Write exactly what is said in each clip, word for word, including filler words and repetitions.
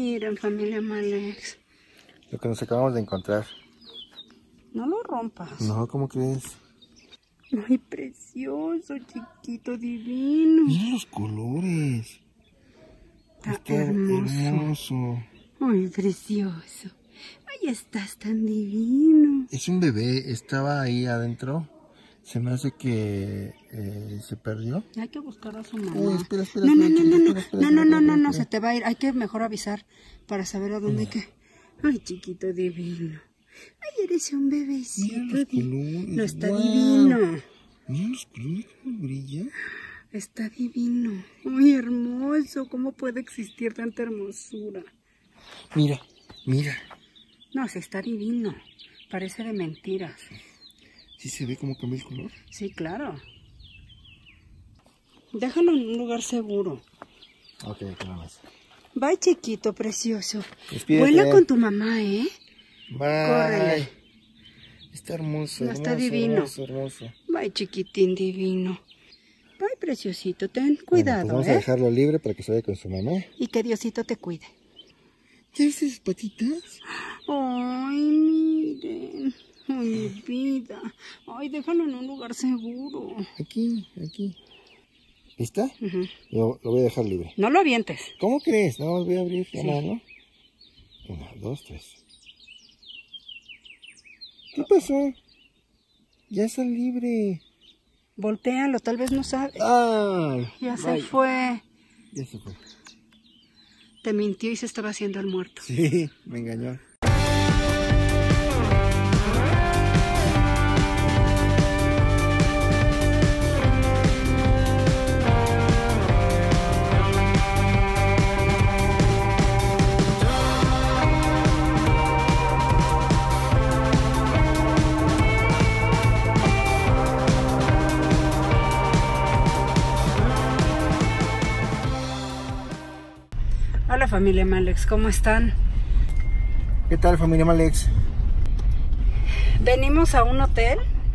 Miren, familia Malex. Lo que nos acabamos de encontrar. No lo rompas. No, ¿cómo crees? Ay, precioso, chiquito, divino. Mira los colores. Está, Está hermoso. hermoso. Ay, precioso. Ay, estás tan divino. Es un bebé, estaba ahí adentro. Se me hace que eh, se perdió. Hay que buscar a su mamá. Uy, espera, espera, no, no, espera, no, no, espera, no, espera, no, no, no, no, no, espera. se te va a ir. Hay que mejor avisar para saber a dónde hay que. Ay, chiquito divino. Ay, eres un bebecito. Mira los colores. No, está Wow. divino. Mira los colores, cómo brilla. Está divino. Muy hermoso. ¿Cómo puede existir tanta hermosura? Mira, mira. No, sí está divino. Parece de mentiras. ¿Sí se ve cómo cambia el color? Sí, claro. Déjalo en un lugar seguro. Ok, nada más. Bye, chiquito, precioso. Despídete. Vuela con tu mamá, ¿eh? Bye. Córrele. Está hermoso, No, hermoso, está divino. hermoso, hermoso. Bye, chiquitín divino. Bye, preciosito. Ten Bueno, cuidado, pues vamos ¿eh? a dejarlo libre para que se vaya con su mamá. Y que Diosito te cuide. ¿Ya viste sus patitas? Ay, miren. Ay, mi vida. Ay, déjalo en un lugar seguro. Aquí, aquí. ¿Lista? Ujú. Lo, lo voy a dejar libre. No lo avientes. ¿Cómo crees? No, voy a abrir la Sí. mano. Una, dos, tres. ¿Qué pasó? Ya está libre. Voltéalo, tal vez no sabe. ¡Ay! Ya se Vaya. fue. Ya se fue. Te mintió y se estaba haciendo el muerto. Sí, me engañó. Hola, familia Malex, ¿cómo están? ¿Qué tal, familia Malex? Venimos a un hotel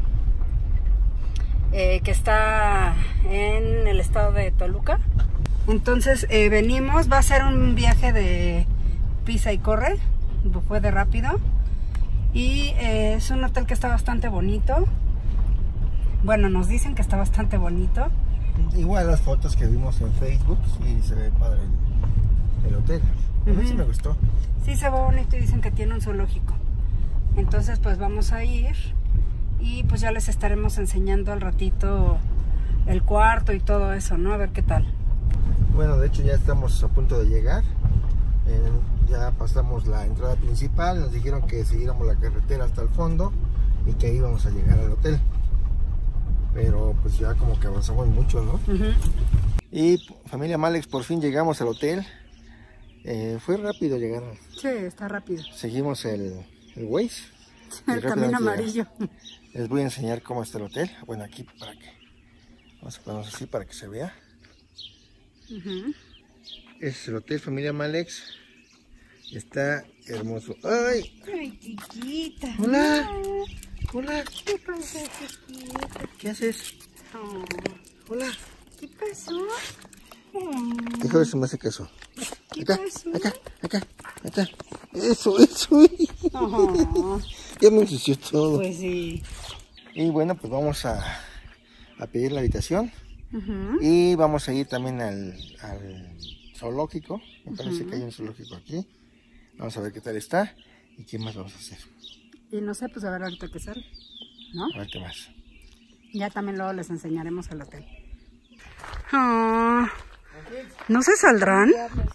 eh, que está en el estado de Toluca. Entonces eh, venimos, va a ser un viaje de pisa y corre, fue de rápido. Y eh, es un hotel que está bastante bonito. Bueno, nos dicen que está bastante bonito. Igual las fotos que vimos en Facebook, sí se ve padre el, el hotel. A mí Ujú. sí me gustó. Sí, se ve bonito y dicen que tiene un zoológico. Entonces pues vamos a ir y pues ya les estaremos enseñando al ratito el cuarto y todo eso, ¿no? A ver qué tal. Bueno, de hecho ya estamos a punto de llegar. Eh, ya pasamos la entrada principal, nos dijeron que siguiéramos la carretera hasta el fondo y que ahí íbamos a llegar al hotel. Pero pues ya como que avanzamos mucho, ¿no? Uh-huh. Y familia Malex, por fin llegamos al hotel. Eh, fue rápido llegar. Sí, está rápido. Seguimos el, el Waze. y El camino rápidamente amarillo. Les voy a enseñar cómo está el hotel. Bueno, aquí para que... Vamos a ponernos así para que se vea. Uh-huh. Este es el hotel familia Malex. Está hermoso. ¡Ay! Ay, chiquita. Hola. Hola. ¿Qué pasó, chiquita? ¿Qué haces? Oh, Hola. ¿qué pasó? Oh, Déjame ver si me hace caso. ¿Qué Acá, pasó? acá, acá, acá. Eso, eso. Oh, Ya me ensució todo. pues sí. Y bueno, pues vamos a, a pedir la habitación. Uh-huh. Y vamos a ir también al, al zoológico. Me parece Ujú. que hay un zoológico aquí. Vamos a ver qué tal está. Y qué más vamos a hacer. Y no sé, pues a ver ahorita qué sale, ¿no? A ver qué más. Ya también luego les enseñaremos el hotel. Ah, ¿no se saldrán?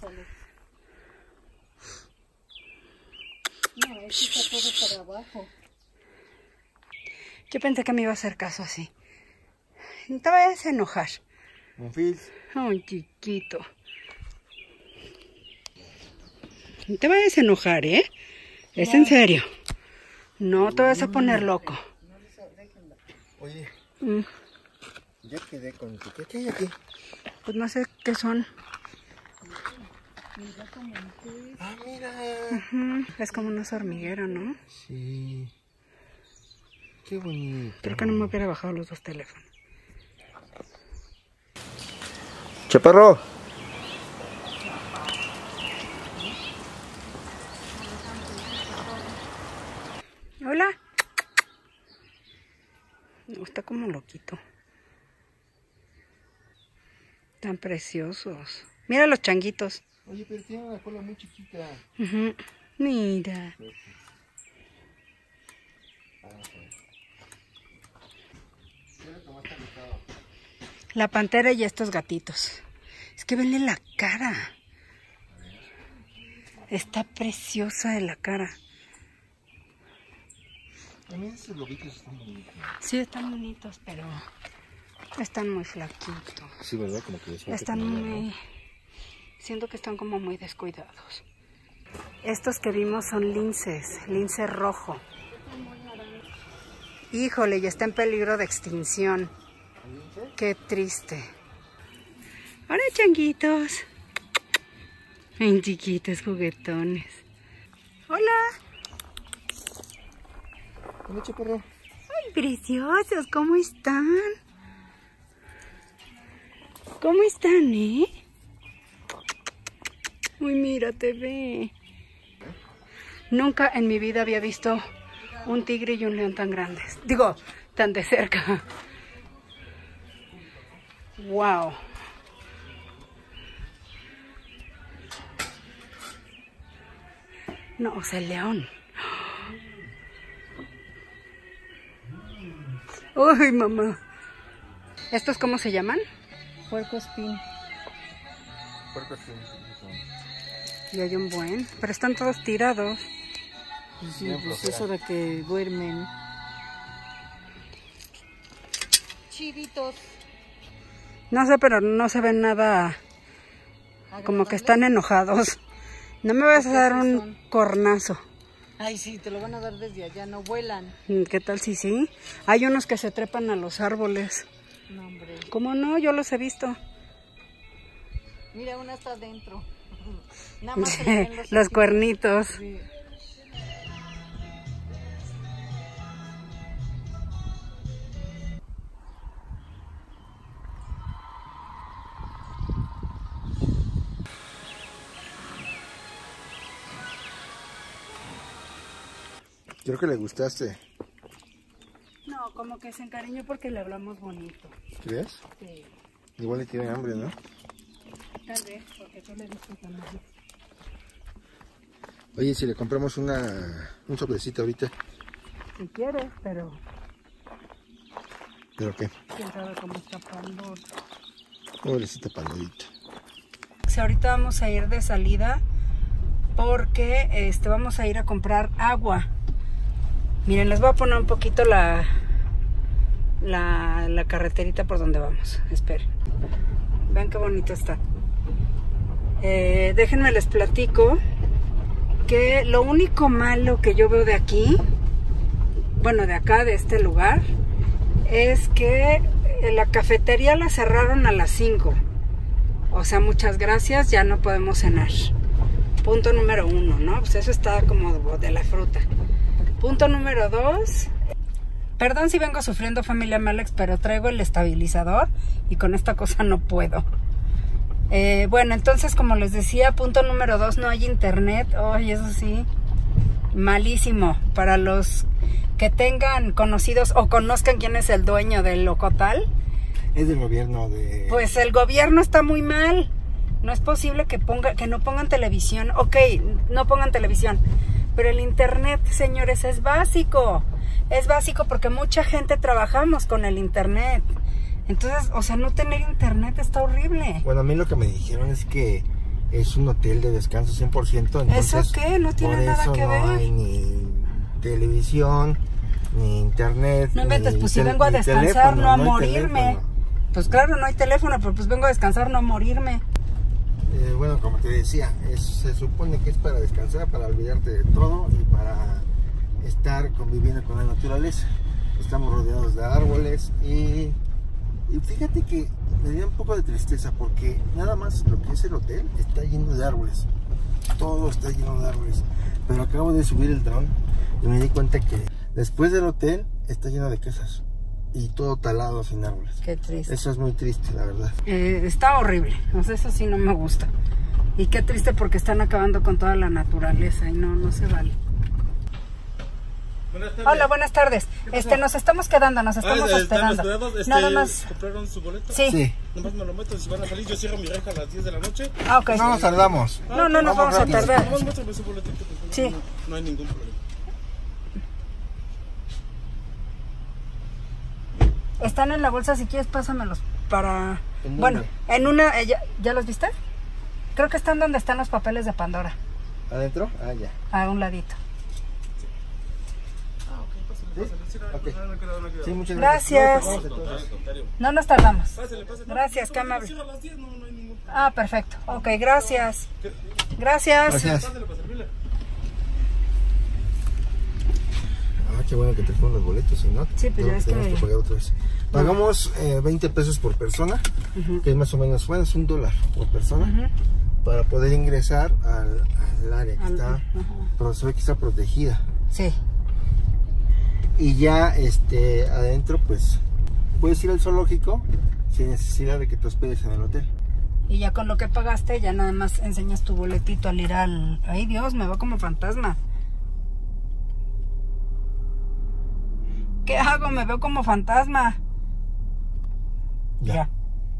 Yo pensé que me iba a hacer caso así. No te vayas a enojar. Monfils. Ay, chiquito. No te vayas a enojar, ¿eh? Es en serio. No te vas a poner loco. Oye, Mm, ya quedé con... ¿Qué, qué hay aquí? Pues no sé qué son. Ah, mira. Ujú, es como una hormiguera, ¿no? Sí. Qué bonito. Creo que no me hubiera bajado los dos teléfonos. Chaparro. Hola. No, está como loquito. Tan preciosos. Mira los changuitos. Oye, pero tiene una cola muy chiquita. Uh-huh. Mira. La pantera y estos gatitos. Es que venle la cara. Está preciosa de la cara. También esos lobitos están bonitos. Sí, están bonitos, pero están muy flaquitos. Sí, ¿verdad? Como que están muy... ¿no? Siento que están como muy descuidados. Estos que vimos son linces, lince rojo. Híjole, ya está en peligro de extinción. Qué triste. Hola, changuitos. Ay, chiquitos juguetones. Hola. Hola, chaparro. Ay, preciosos, ¿cómo están? ¿Cómo están, eh? Uy, mira, te ve. Nunca en mi vida había visto un tigre y un león tan grandes. Digo, tan de cerca. Wow. No, o sea, el león. Uy, mamá. ¿Estos cómo se llaman? Puercoespín. Puercoespín. Y hay un buen, pero están todos tirados. Sí, pues eso de que duermen. Chivitos. No sé, pero no se ven nada como que están enojados. No me vas a dar un cornazo. Ay, sí, te lo van a dar desde allá, no vuelan. ¿Qué tal si sí? Hay unos que se trepan a los árboles. No, hombre. ¿Cómo no? Yo los he visto. Mira, una está adentro. Nada más se le ven los, los cuernitos. Sí. Creo que le gustaste. No, como que se encariñó porque le hablamos bonito. ¿Crees? Sí. Igual le tiene hambre, ¿no? Tal vez, porque tú le diste también. Oye, si le compramos una un sobrecito ahorita. Si quieres, pero... ¿Pero qué? ¿Quién sabe cómo está Pandora? Pobrecita Pandorita. Sí, ahorita vamos a ir de salida porque este, vamos a ir a comprar agua. Miren, les voy a poner un poquito la, la, la carreterita por donde vamos. Esperen. Vean qué bonito está. Eh, déjenme les platico que lo único malo que yo veo de aquí, bueno, de acá, de este lugar, es que la cafetería la cerraron a las cinco. O sea, muchas gracias, ya no podemos cenar. Punto número uno, ¿no? Pues eso está como de la fruta. Punto número dos. Perdón si vengo sufriendo, familia Malex, pero traigo el estabilizador y con esta cosa no puedo. Eh, bueno, entonces, como les decía, punto número dos, no hay internet. Ay, eso sí, malísimo. Para los que tengan conocidos o conozcan quién es el dueño del Locotal. Es del gobierno de... Pues el gobierno está muy mal. No es posible que, ponga, que no pongan televisión. Ok, no pongan televisión. Pero el internet, señores, es básico. Es básico porque mucha gente trabajamos con el internet. Entonces, o sea, no tener internet está horrible. Bueno, a mí lo que me dijeron es que es un hotel de descanso cien por ciento. Entonces, ¿eso qué? No tiene nada que ver. No hay ni televisión, ni internet. No inventes, ni pues si tel- vengo a ni descansar, teléfono, no a no hay morirme. teléfono. Pues claro, no hay teléfono, pero pues vengo a descansar, no a morirme. Eh, bueno, como te decía, es, se supone que es para descansar, para olvidarte de todo y para estar conviviendo con la naturaleza. Estamos rodeados de árboles y, y fíjate que me dio un poco de tristeza porque nada más lo que es el hotel está lleno de árboles. Todo está lleno de árboles. Pero acabo de subir el dron y me di cuenta que después del hotel está lleno de casas y todo talado sin árboles. Qué triste. Eso es muy triste, la verdad. Eh, está horrible, o sea, eso sí no me gusta. Y qué triste porque están acabando con toda la naturaleza y no, no se vale. Buenas tardes. Hola, buenas tardes. Este, nos estamos quedando, nos estamos ah, hospedando. Este, Nada más. ¿Compraron su boleto? Sí. Sí. Nomás me lo meto, si van a salir, yo cierro mi reja a las diez de la noche. Ah, ok. No nos tardamos. No, no nos vamos a rápido. tardar. Nomás muéstrame su boletito. Pues, Sí. No, no hay ningún problema. Están en la bolsa, si quieres pásamelos para... ¿En dónde? Bueno, en una... eh, ¿ya, ¿Ya los viste? Creo que están donde están los papeles de Pandora. ¿Adentro? Ah, ya. A un ladito. Ah, ok, pásale, ¿Sí? pásale. Sí, no, Ok. no, no, no, no, no, no, Sí, no. muchas Gracias. gracias. No, Al vamos a contrario, al contrario. No nos tardamos. Pásale, pásale. Gracias, No, qué no, amable. cierro a las diez, no, no hay ningún problema. Ah, perfecto. Ok, gracias. Gracias. Gracias. Pásale para servirle. Ah, qué bueno que te fueron los boletos, si no, Sí, pues no ya es tenemos que- que pagar otra vez. Pagamos eh, veinte pesos por persona, Ujú. que es más o menos, bueno, es un dólar por persona, Ujú. para poder ingresar al, al área que Al- está, ajá. pero se ve que está protegida. Sí. Y ya este adentro, pues, puedes ir al zoológico sin necesidad de que te hospedes en el hotel. Y ya con lo que pagaste, ya nada más enseñas tu boletito al ir al... Ay, Dios, me veo como fantasma. ¿Qué hago? Me veo como fantasma. Ya.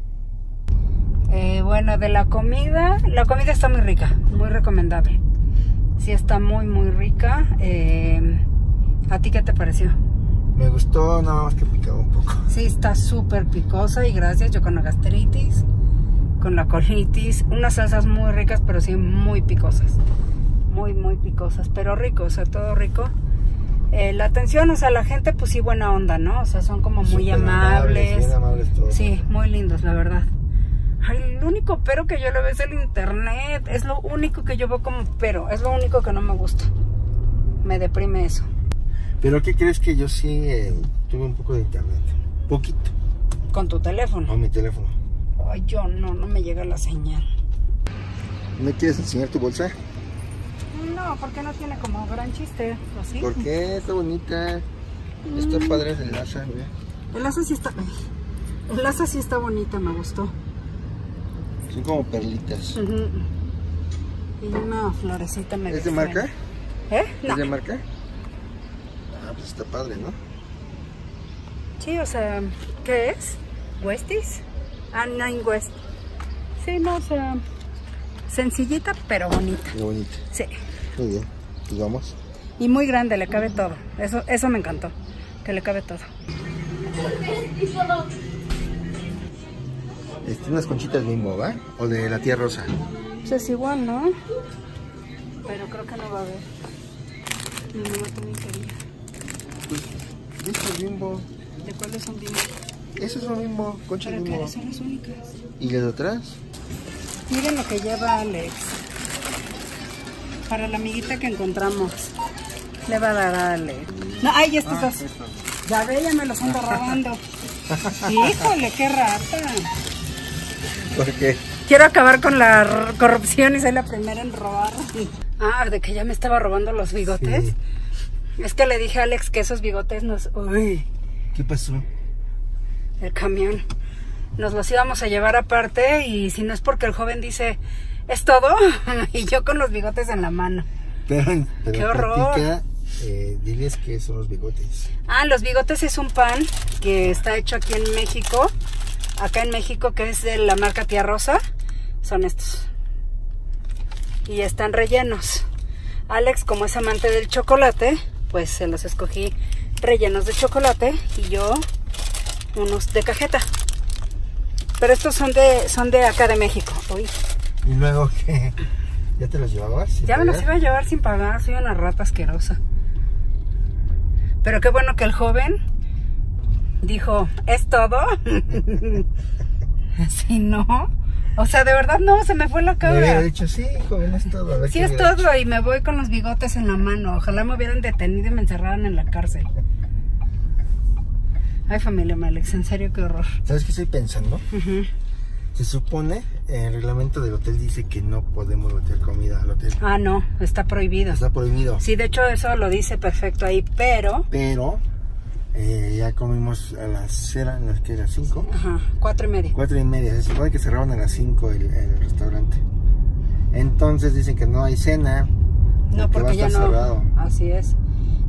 Eh, bueno, de la comida, la comida está muy rica, muy recomendable. Sí, está muy, muy rica. Eh, ¿A ti qué te pareció? Me gustó, nada más que picaba un poco. Sí, está súper picosa y gracias, yo con la gastritis, con la colitis, unas salsas muy ricas, pero sí muy picosas. Muy, muy picosas, pero rico, o sea, todo rico. Eh, la atención, o sea, la gente pues sí buena onda, ¿no? O sea, son como muy Súper amables. bien amables todos. Sí, muy lindos, la verdad. Ay, el único pero que yo le veo es el internet. Es lo único que yo veo como pero. Es lo único que no me gusta. Me deprime eso. Pero ¿qué crees? Que yo sí eh, tuve un poco de internet. Poquito. Con tu teléfono. Con mi teléfono. Ay, yo no, no me llega la señal. ¿Me quieres enseñar tu bolsa? No, porque no tiene como gran chiste. ¿O sí? ¿Por qué? Está bonita. Está padre el asa, mira. El asa sí está... ay, el asa sí está bonita, me gustó. Son como perlitas. Ujú. Y una florecita me ¿Es de marca? ¿Eh? No. ¿Es de marca? Ah, pues está padre, ¿no? Sí, o sea, ¿qué es? ¿Westies? Ah, Nine West. Sí, no, o sea, sencillita pero bonita. Qué bonita. Sí. Muy bien. Pues vamos. Y muy grande, le cabe todo. Eso, eso me encantó, que le cabe todo. Este, unas conchitas Bimbo, ¿va? O de la tía Rosa. Pues es igual, ¿no? Pero creo que no va a haber. Mi mamá también quería. Pues, de estos Bimbo. ¿De cuáles son bien? Esos son Bimbo, conchas ¿Para Bimbo. qué son las únicas? ¿Y las de atrás? Miren lo que lleva Alex. Para la amiguita que encontramos. Le va a dar a Alex. No, ay, estos Ah, dos. estos. Ya ve, ya me los ando robando. Híjole, qué rata. ¿Por qué? Quiero acabar con la r- corrupción y soy la primera en robar. Ah, de que ya me estaba robando los bigotes. Sí. Es que le dije a Alex que esos bigotes nos... Uy, ¿Qué pasó? el camión. Nos los íbamos a llevar aparte y si no es porque el joven dice, ¿es todo? Y yo con los bigotes en la mano. Pero, pero ¡Qué horror! platica, eh, diles que son los bigotes. Ah, los bigotes es un pan que está hecho aquí en México. Acá en México, que es de la marca Tía Rosa. Son estos. Y están rellenos. Alex, como es amante del chocolate, pues se los escogí rellenos de chocolate y yo unos de cajeta. Pero estos son de son de acá de México. Uy, ¿Y luego qué? ¿Ya te los llevabas? sin ya me los pagar? iba a llevar sin pagar. Soy una rata asquerosa. Pero qué bueno que el joven dijo, ¿es todo? Si no, o sea, de verdad no, se me fue la Me hubiera cabra. dicho, sí, joven, es todo. A ver Sí qué es hubiera todo y me voy con los bigotes en la mano. Ojalá me hubieran detenido y me encerraran en la cárcel. Ay, familia Alex, en serio, qué horror. hecho. ¿Sabes qué estoy pensando? Ujú. Se supone, el reglamento del hotel dice que no podemos meter comida al hotel. Ah, no, está prohibido. Está prohibido. Sí, de hecho eso lo dice perfecto ahí, pero... Pero eh, ya comimos a las, eran las que las cinco, Ajá, cuatro y media. cuatro y media. Se supone que cerraban a las cinco el, el restaurante. Entonces dicen que no hay cena. No, que va a porque ya estar no. cerrado. Así es.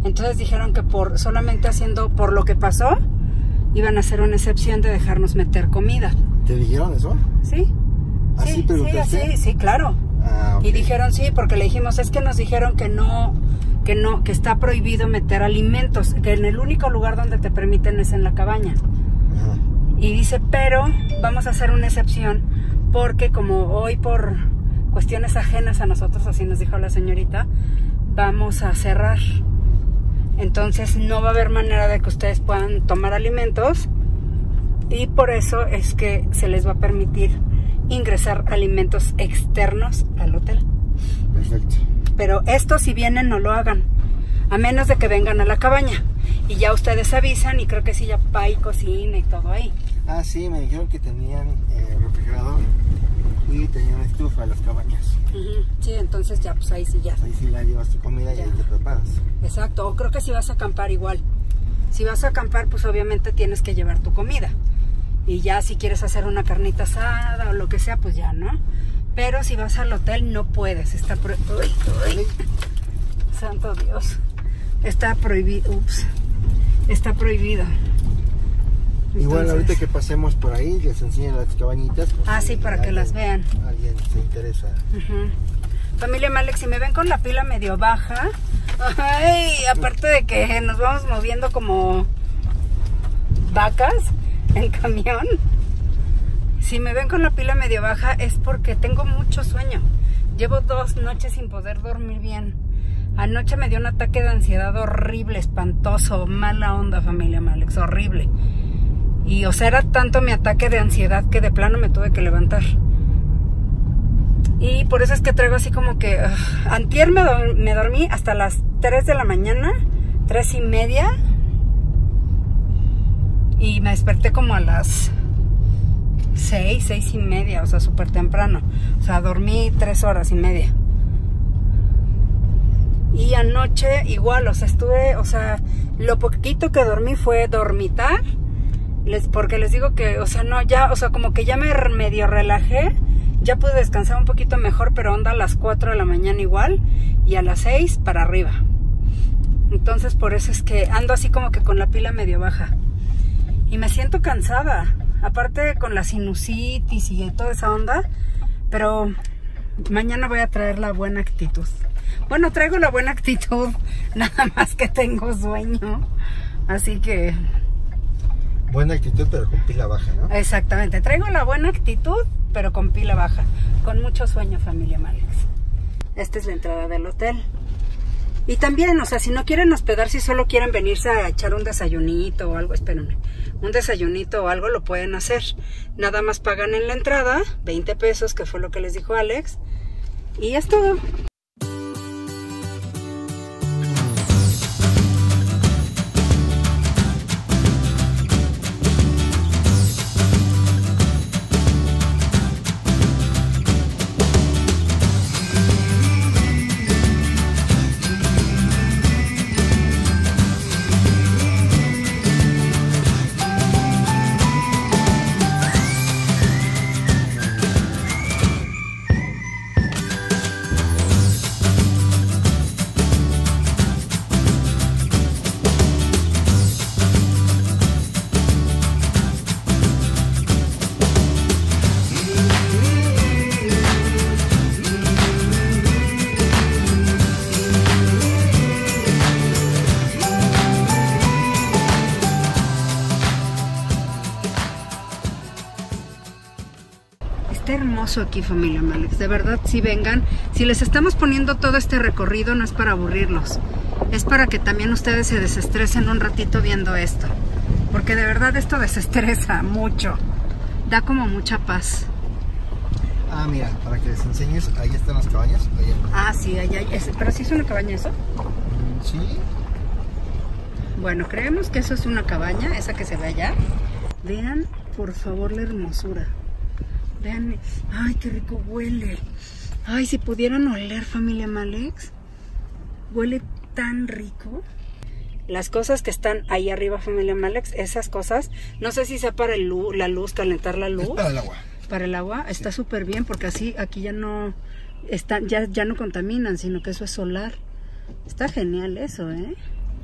Entonces dijeron que por solamente haciendo por lo que pasó, iban a hacer una excepción de dejarnos meter comida. ¿Te dijeron eso? Sí. ¿Así Sí, preguntaste? sí, sí, sí, claro. Ah, ok. Y dijeron sí, porque le dijimos, es que nos dijeron que no, que no, que está prohibido meter alimentos, que en el único lugar donde te permiten es en la cabaña. Ajá. Y dice, pero vamos a hacer una excepción, porque como hoy por cuestiones ajenas a nosotros, así nos dijo la señorita, vamos a cerrar. Entonces no va a haber manera de que ustedes puedan tomar alimentos, y por eso es que se les va a permitir ingresar alimentos externos al hotel. Perfecto. Pero esto, si vienen, no lo hagan, a menos de que vengan a la cabaña. Y ya ustedes avisan, y creo que sí, ya hay cocina y todo ahí. Ah, sí, me dijeron que tenían eh, refrigerador y tenían estufa en las cabañas. Uh-huh. Sí, entonces ya, pues ahí sí ya. Ahí sí la llevas tu comida Ya. y ahí te preparas. Exacto, o creo que si vas a acampar igual. Si vas a acampar, pues obviamente tienes que llevar tu comida. Y ya si quieres hacer una carnita asada o lo que sea, pues ya, ¿no? Pero si vas al hotel no puedes, está prohibido. Uy, uy. Santo Dios. Está prohibido, ups. Está prohibido. Igual Entonces, ahorita que pasemos por ahí les enseñan las cabañitas. pues, Ah, si sí, para que alguien- las vean. Alguien se interesa. Ujú. Familia Malex, si me ven con la pila medio baja, ay, aparte de que nos vamos moviendo como vacas en camión, si me ven con la pila medio baja es porque tengo mucho sueño. Llevo dos noches sin poder dormir bien. Anoche me dio un ataque de ansiedad horrible, espantoso, mala onda, familia Malex, horrible. Y o sea, era tanto mi ataque de ansiedad que de plano me tuve que levantar. Y por eso es que traigo así como que... Uh, antier me, do me dormí hasta las tres de la mañana, tres y media. Y me desperté como a las seis, seis y media, o sea, súper temprano. O sea, dormí tres horas y media. Y anoche igual, o sea, estuve, o sea, lo poquito que dormí fue dormitar. Les, porque les digo que, o sea, no, ya, o sea, como que ya me medio relajé. Ya pude descansar un poquito mejor, pero onda a las cuatro de la mañana igual. Y a las seis para arriba. Entonces por eso es que ando así como que con la pila medio baja. Y me siento cansada. Aparte con la sinusitis y toda esa onda. Pero mañana voy a traer la buena actitud. Bueno, traigo la buena actitud. Nada más que tengo sueño. Así que... Buena actitud, pero con pila baja, ¿no? Exactamente, traigo la buena actitud, pero con pila baja. Con mucho sueño, familia Malex. Esta es la entrada del hotel. Y también, o sea, si no quieren hospedarse, si solo quieren venirse a echar un desayunito o algo, espérenme, un desayunito o algo, lo pueden hacer. Nada más pagan en la entrada, veinte pesos, que fue lo que les dijo Alex. Y es todo. Está hermoso aquí, familia Malex. De verdad, si vengan. Si les estamos poniendo todo este recorrido, no es para aburrirlos. Es para que también ustedes se desestresen un ratito viendo esto. Porque de verdad esto desestresa mucho. Da como mucha paz. Ah, mira, para que les enseñes, ahí están las cabañas. Ahí. Ah, sí, allá hay. Pero sí es una cabaña eso. Mm, sí. Bueno, creemos que eso es una cabaña, esa que se ve allá. Vean, por favor, la hermosura. Vean, ay, qué rico huele. Ay, si pudieran oler, familia Malex. Huele tan rico. Las cosas que están ahí arriba, familia Malex, esas cosas, no sé si sea para el luz, la luz, calentar la luz. Es para el agua. Para el agua, está súper bien, porque así aquí ya no están, ya, ya no contaminan, sino que eso es solar. Está genial eso, ¿eh?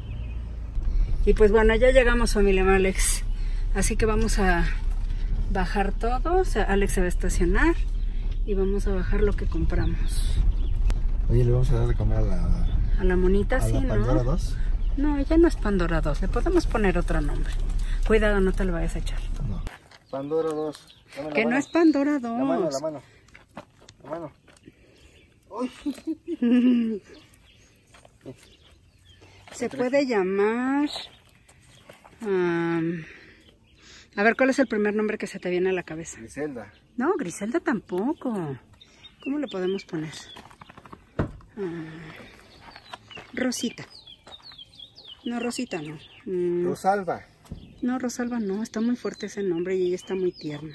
Y pues bueno, ya llegamos, familia Alex. Así que vamos a bajar todo. O sea, Alex se va a estacionar y vamos a bajar lo que compramos. Oye, le vamos a dar de comer a la... A la monita, ¿A sí, la ¿no? Pandora dos? No, ella no es Pandora dos. Le podemos poner otro nombre. Cuidado, no te lo vayas a echar. No. Pandora dos. Dame la Que no mano. es Pandora dos. La mano, la mano. La mano. Uy. Se puede llamar... um, a ver, ¿cuál es el primer nombre que se te viene a la cabeza? Griselda. No, Griselda tampoco. ¿Cómo le podemos poner? Ah, Rosita. No, Rosita no. Mm, Rosalba. no, Rosalba no. Está muy fuerte ese nombre y ella está muy tierna.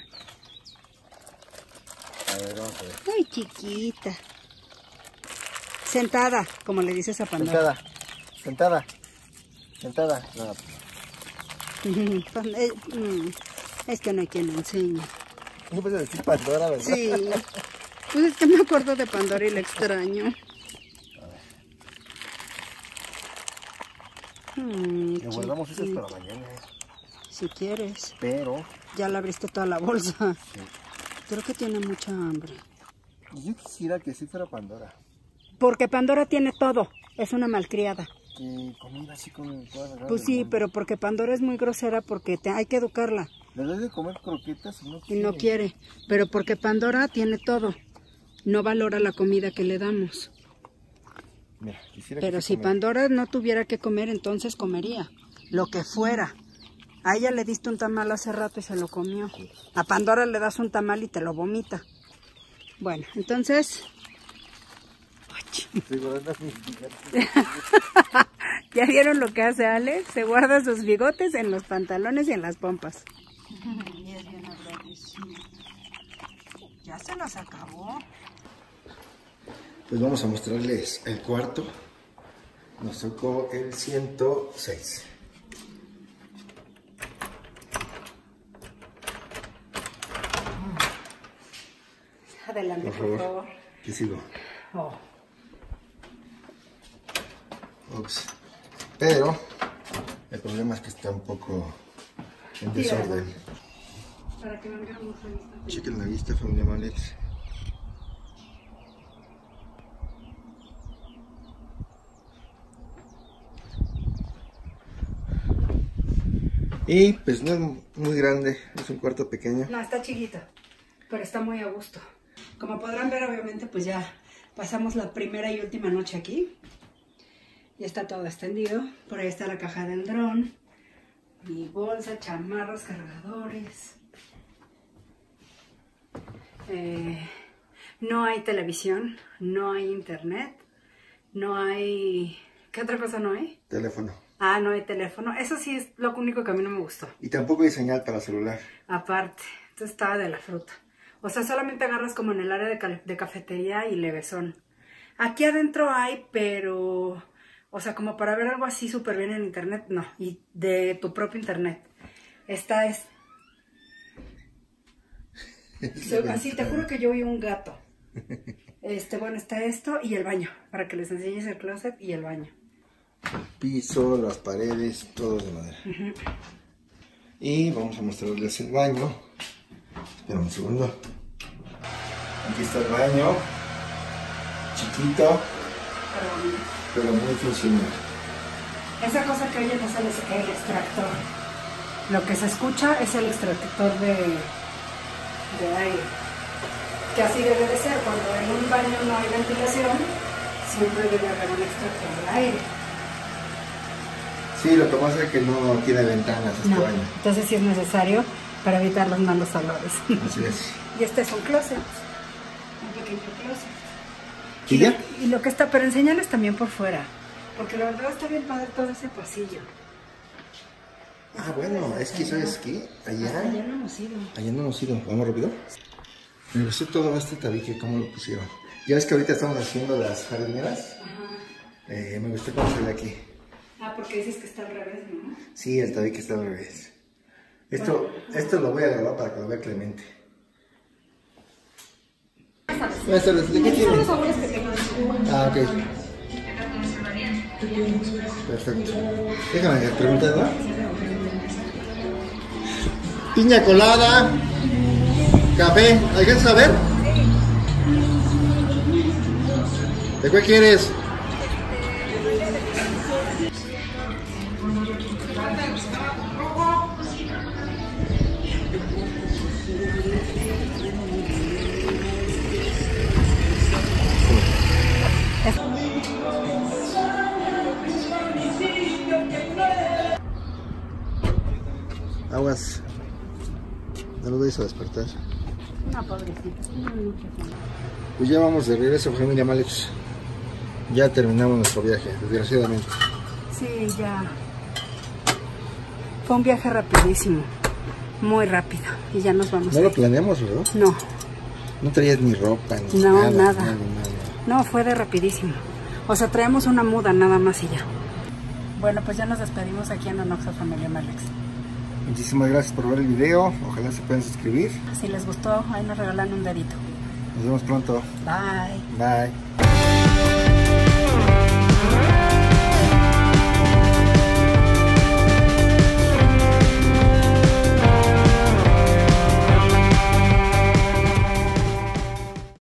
A ver, vamos a ver. Ay, chiquita. Sentada, como le dices a Pandora. Sentada. Sentada. Sentada. No. Eh, mm, es que no hay quien lo enseñe. No puedes decir Pandora, ¿verdad? Sí. Pues es que me acuerdo de Pandora y la extraño. Mm, Le guardamos esas chiquita. para mañana. Si quieres. Pero Ya le abriste toda la bolsa. sí. Creo que tiene mucha hambre. Yo quisiera que sí fuera Pandora. Porque Pandora tiene todo. Es una malcriada. Que comiera así con todas las ganas Pues del sí, mundo. pero porque Pandora es muy grosera porque te, hay que educarla. Le doy de comer croquetas y no Y quiere. no quiere. Pero porque Pandora tiene todo. No valora la comida que le damos. Mira, quisiera que Pero sí si comiera. Pandora no tuviera que comer, entonces comería. Lo que fuera. A ella le diste un tamal hace rato y se lo comió. A Pandora le das un tamal y te lo vomita. Bueno, entonces... Estoy guardando mis bigotes. ¿Ya vieron lo que hace Alex? Se guarda sus bigotes en los pantalones y en las pompas. Ya se los acabó. Pues vamos a mostrarles el cuarto. Nos tocó el ciento seis. Adelante, Por por favor. favor. ¿Qué sigo? Oh. Ups. Pero el problema es que está un poco en desorden. Para que vengamos a esta. Chequen la vista, familia Alex. Y pues no es muy grande, es un cuarto pequeño. No, está chiquito, pero está muy a gusto. Como podrán ver, obviamente, pues ya pasamos la primera y última noche aquí. Ya está todo extendido. Por ahí está la caja del dron. Mi bolsa, chamarras, cargadores. Eh, no hay televisión, no hay internet, no hay... ¿Qué otra cosa no hay? Teléfono. Ah, no hay teléfono. Eso sí es lo único que a mí no me gustó. Y tampoco hay señal para celular. Aparte, esto estaba de la fruta. O sea, solamente agarras como en el área de, ca de cafetería y levesón. Aquí adentro hay, pero... O sea, como para ver algo así súper bien en internet, no. Y de tu propio internet. Esta es... Así, te juro que yo vi un gato. Este, bueno, está esto y el baño. Para que les enseñes el closet y el baño. El piso, las paredes, todo de madera. Uh-huh. Y vamos a mostrarles el baño. Espera un segundo. Aquí está el baño. Chiquito, pero muy funcional. Esa cosa que oyen es el, el extractor. Lo que se escucha es el extractor de, de aire. Que así debe de ser. Cuando en un baño no hay ventilación, siempre debe haber un extractor de aire. Sí, lo que pasa es que no tiene ventanas este No, baño. entonces sí es necesario para evitar los malos olores. Así es. Y este es un closet. Un pequeño closet. ¿Y ya? Y lo que está, pero enseñarles también por fuera. Porque la verdad está bien padre todo ese pasillo. Ah, bueno, es que ¿sabes qué? Allá, Allá no hemos ido. allá no hemos ido. ¿Vamos rápido? Me gustó todo este tabique, cómo lo pusieron. Ya ves que ahorita estamos haciendo las jardineras. Ajá. Eh, me gustó cómo se ve aquí. Ah, porque dices que está al revés, ¿no? Sí, el tabique está al revés. Esto, esto lo voy a grabar para que lo vea Clemente. Buenas tardes, ¿de qué tiene? Ah, ok. Perfecto. Déjame preguntar, ¿no? Piña colada, café, ¿alcanzas a ver? ¿De cuál quieres? Aguas. No lo vais a despertar. No, pobrecito. Pues ya vamos de regreso, familia Malex. Ya terminamos nuestro viaje, desgraciadamente. Sí, ya. Fue un viaje rapidísimo. Muy rápido. Y ya nos vamos. No lo planeamos, ¿verdad? No. No traías ni ropa, ni No, nada. nada. nada, nada. No, fue de rapidísimo. O sea, traemos una muda nada más y ya. Bueno, pues ya nos despedimos aquí en Onoxo, familia Malex. Muchísimas gracias por ver el video. Ojalá se puedan suscribir. Si les gustó, ahí nos regalan un dedito. Nos vemos pronto. Bye. Bye.